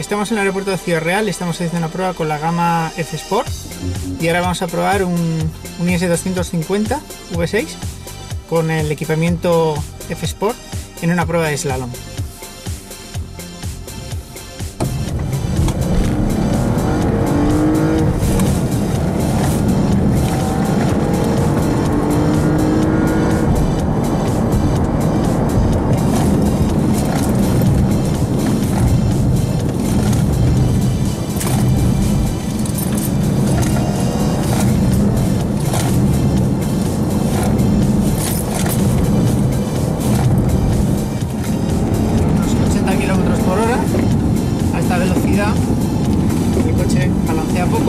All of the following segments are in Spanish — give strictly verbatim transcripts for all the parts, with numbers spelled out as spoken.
Estamos en el aeropuerto de Ciudad Real, estamos haciendo una prueba con la gama F Sport y ahora vamos a probar un, un I S doscientos cincuenta V seis con el equipamiento F Sport en una prueba de slalom. El coche balancea poco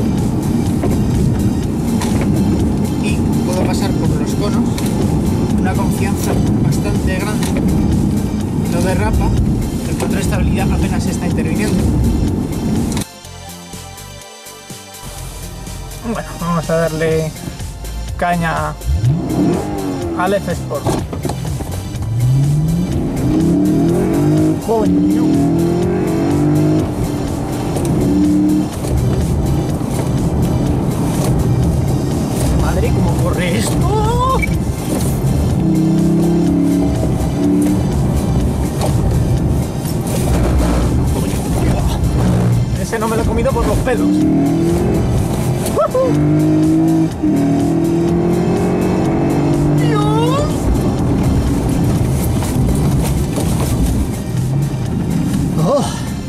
y puedo pasar por los conos, una confianza bastante grande, no derrapa, el control de estabilidad apenas está interviniendo. Bueno, vamos a darle caña al F Sport. ¡Coño! ¿Cómo corre esto? Ese no me lo he comido por los pelos. ¡Dios! Oh.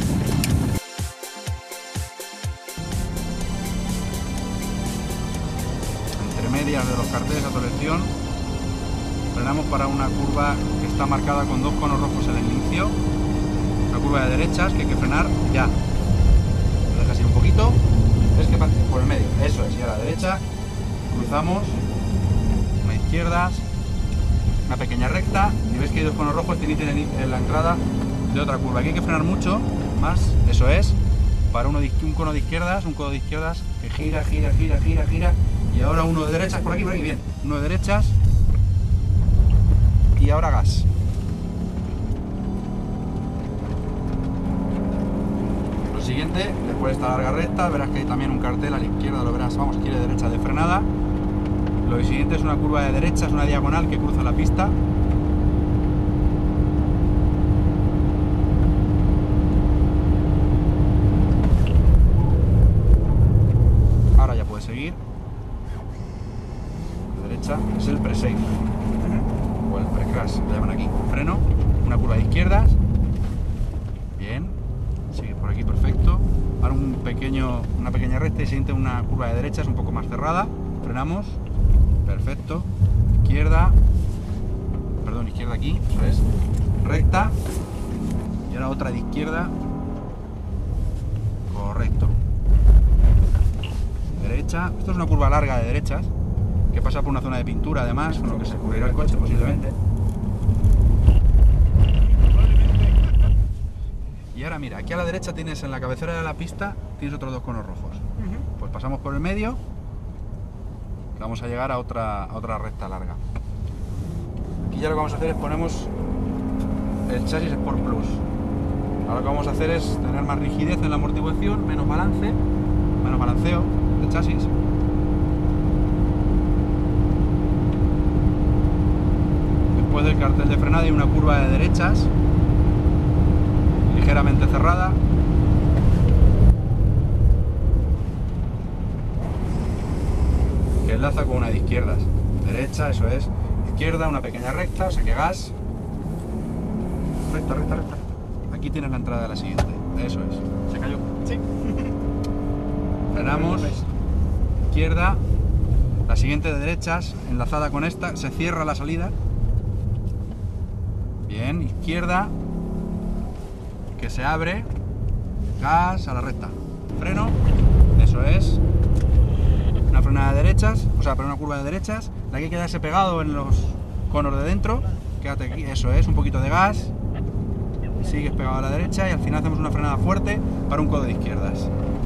Medias de los carteles a tolección, frenamos para una curva que está marcada con dos conos rojos en el inicio, una curva de derechas que hay que frenar ya. Lo dejas ir un poquito, es que por el medio, eso es, y a la derecha cruzamos, una izquierda, una pequeña recta, y ves que hay dos conos rojos que inician en la entrada de otra curva. Aquí hay que frenar mucho más, eso es, para uno de, un cono de izquierdas, un cono de izquierdas que gira, gira, gira, gira, gira. Y ahora uno de derechas, por aquí, por aquí, bien. Uno de derechas. Y ahora gas. Lo siguiente, después de esta larga recta, verás que hay también un cartel a la izquierda, lo verás, vamos, aquí a la derecha de frenada. Lo siguiente es una curva de derechas, una diagonal que cruza la pista. Ahora ya puedes seguir. Es el pre-safe o el pre-crash, lo llaman aquí. Freno, una curva de izquierdas, bien, sigue por aquí, perfecto. Ahora un pequeño, una pequeña recta y siguiente una curva de derechas un poco más cerrada. Frenamos, perfecto. Izquierda, perdón, izquierda aquí, eso es. Recta y ahora otra de izquierda, correcto. Derecha, esto es una curva larga de derechas que pasa por una zona de pintura, además, con lo que se cubrirá el coche posiblemente. Y ahora mira, aquí a la derecha tienes, en la cabecera de la pista, tienes otros dos conos rojos. Uh-huh. Pues pasamos por el medio, y vamos a llegar a otra, a otra recta larga. Aquí ya lo que vamos a hacer es ponemos el chasis Sport Plus. Ahora lo que vamos a hacer es tener más rigidez en la amortiguación, menos balance, menos balanceo del chasis. Después del cartel de frenada hay una curva de derechas ligeramente cerrada, que enlaza con una de izquierdas. Derecha, eso es, izquierda, una pequeña recta, o sea que gas, recta, recta, recta. Aquí tienes la entrada de la siguiente, eso es. ¿Se cayó? Sí. Frenamos, izquierda, la siguiente de derechas, enlazada con esta, se cierra la salida. Bien, izquierda, que se abre, gas a la recta, freno, eso es, una frenada de derechas, o sea, para una curva de derechas, la que hay que quedarse pegado en los conos de dentro, quédate aquí, eso es, un poquito de gas, sigues pegado a la derecha y al final hacemos una frenada fuerte para un codo de izquierdas.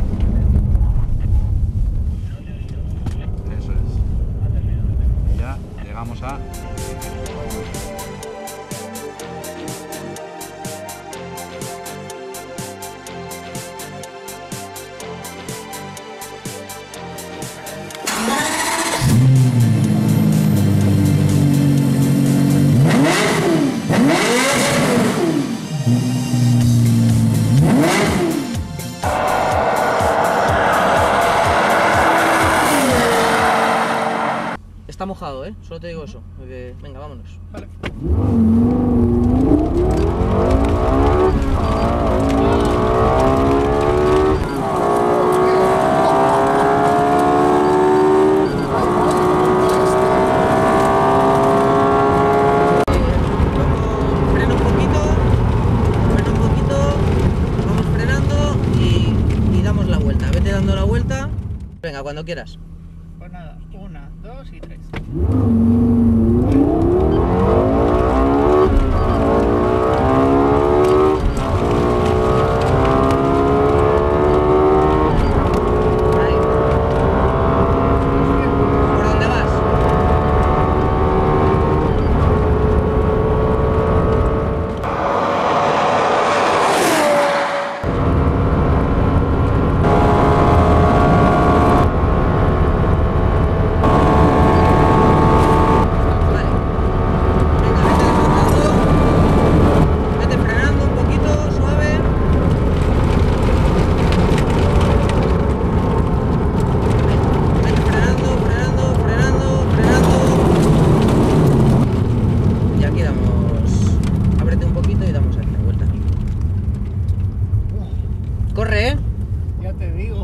Eso es. Y ya llegamos a... está mojado, ¿eh? Solo te digo eso. Porque... Venga, vámonos. Vale. Frena un poquito, frena un poquito, vamos frenando y, y damos la vuelta. Vete dando la vuelta. Venga, cuando quieras. Pues nada, una, dos y tres. Ahí. ¿Por dónde vas? Vale. Venga, vete desmontando. Vete frenando un poquito, suave. Vete frenando, frenando, frenando, frenando. Y aquí damos. Ábrete un poquito y damos aquí la vuelta. Corre, ¿eh? Ya te digo.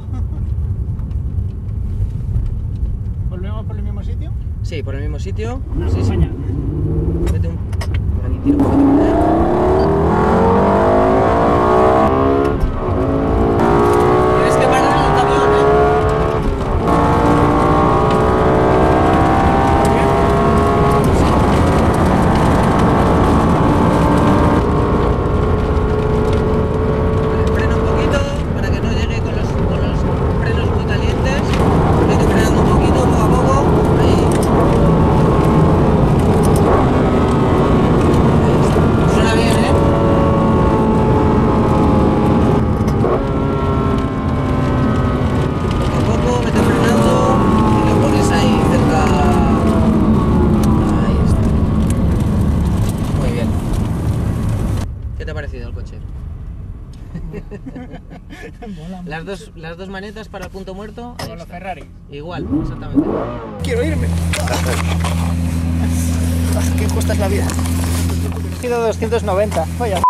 ¿Volvemos por el mismo sitio? Sí, por el mismo sitio. No, Sí, sí. mañana. Vete un. Por aquí, tira un poquito. Tienes que parar el camión, ¿eh? Vale, frena un poquito para que no llegue con los, con los frenos muy calientes. Vete frenando un poquito, poco a poco. Ahí. Ahí está. Suena bien, ¿eh? Poco a poco, vete frenando y lo pones ahí cerca. Ahí está. Muy bien. ¿Qué te ha parecido el coche? Mola mucho. Las dos, las dos manetas para el punto muerto. Ahí Con los está. Ferrari. Igual, exactamente. Quiero irme. Qué justa es la vida. He cogido doscientos noventa. Vaya.